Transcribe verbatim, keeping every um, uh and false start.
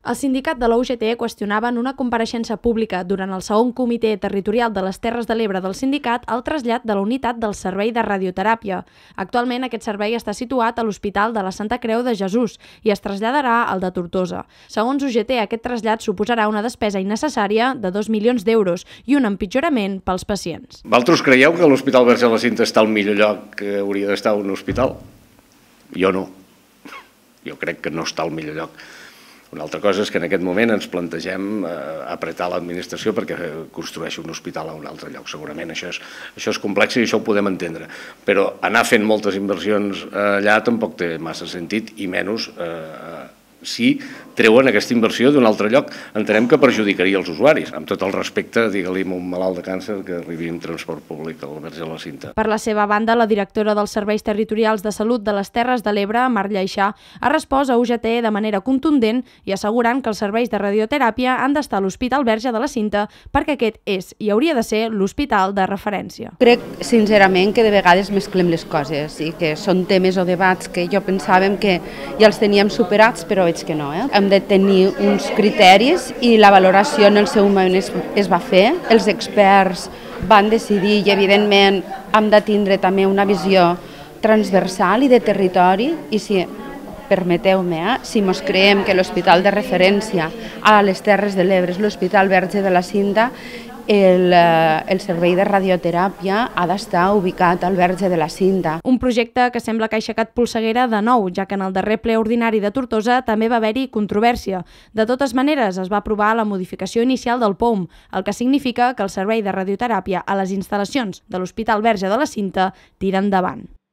El sindicat de la U G T qüestionava en una compareixença pública durant el segon comitè territorial de les Terres de l'Ebre del sindicat el trasllat de la unitat del servei de radioteràpia. Actualment aquest servei està situat a l'Hospital de la Santa Creu de Jesús i es traslladarà al de Tortosa. Segons U G T, aquest trasllat suposarà una despesa innecessària de dos milions d'euros i un empitjorament pels pacients. Vosaltres creieu que l'Hospital Verge de la Cinta està al millor lloc que hauria d'estar un hospital? Jo no. Jo crec que no està al millor lloc. Una altra cosa és que en aquest moment ens plantegem eh, apretar l'administració perquè construeixi un hospital a un altre lloc. Segurament això és, això és complex i això ho podem entendre. Però anar fent moltes inversions allà tampoc té massa sentit i menys eh, si treuen aquesta inversió d'un altre lloc. Entenem que perjudicaria els usuaris. Amb tot el respecte, digue-li a un malalt de càncer que arribi en transport públic al Verge de la Cinta. Per la seva banda, la directora dels Serveis Territorials de Salut de les Terres de l'Ebre, Mar Lleixà, ha respost a U G T de manera contundent i assegurant que els serveis de radioteràpia han d'estar a l'Hospital Verge de la Cinta perquè aquest és i hauria de ser l'hospital de referència. Crec, sincerament, que de vegades mesclem les coses i que són temes o debats que jo pensàvem que ja els teníem superats, però veig que no. Eh? Hem de tenir uns criteris i la valoració en el seu moment es, es va fer. Els experts van decidir i, evidentment, hem de tindre també una visió transversal i de territori i si, permeteu-me, eh, si mos creiem que l'hospital de referència a les Terres de l'Ebre és l'Hospital Verge de la Cinta, El, el servei de radioteràpia ha d'estar ubicat al Verge de la Cinta. Un projecte que sembla que ha aixecat polseguera de nou, ja que en el darrer ple ordinari de Tortosa també va haver-hi controvèrsia. De totes maneres, es va aprovar la modificació inicial del P O M, el que significa que el servei de radioteràpia a les instal·lacions de l'Hospital Verge de la Cinta tira endavant.